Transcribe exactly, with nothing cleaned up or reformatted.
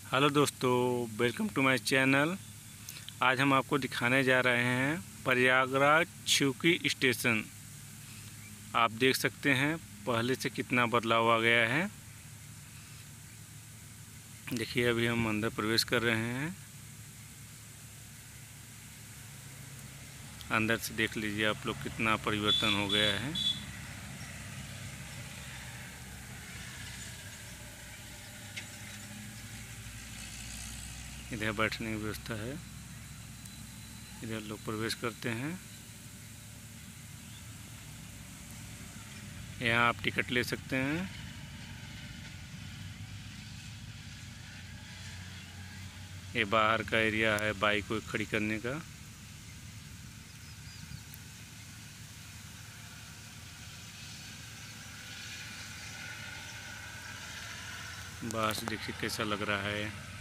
Hello दोस्तों, welcome to my channel. आज हम आपको दिखाने जा रहे हैं प्रयागराज छिवकी स्टेशन। आप देख सकते हैं पहले से कितना बदलाव आ गया है। देखिए अभी हम अंदर प्रवेश कर रहे हैं। अंदर से देख लीजिए आप लोग कितना परिवर्तन हो गया है। इधर बैठने की व्यवस्था है। इधर लोग प्रवेश करते हैं। यहाँ आप टिकट ले सकते हैं। ये बाहर का एरिया है बाइक को खड़ी करने का। बाहर से देखिए कैसा लग रहा है।